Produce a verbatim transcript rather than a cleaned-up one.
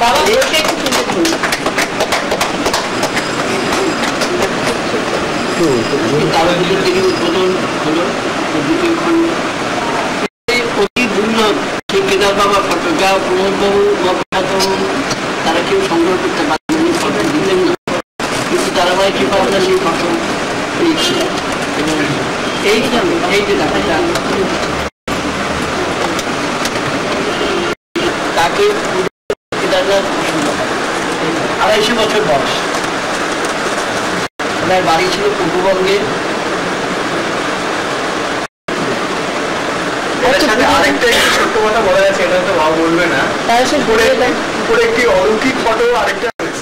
তারাপুজোর দিকে উদ্বোধন হলো দুটি খন্ড অতি দুর্লভ সেই কেদার বাবা ফটো যা প্রমোদবাবু তারা কেউ সংগ্রহ করতে পারেনি, ফটো দিলেন না, কিন্তু ধারাবাহিক কৃপা আমরা সেই ফটো পেয়েছি। এবং এই এই যে দেখা যায় তাকে কেদারনাথ পছন্দ করে। আড়াইশো বছর বয়স, ওনার বাড়ি ছিল পূর্ববঙ্গে। আরেকটা একটু ছোট্ট কথা বলা যাচ্ছে, এটা তো ভাব বলবে না, উপরে একটি অলৌকিক ফটো আরেকটা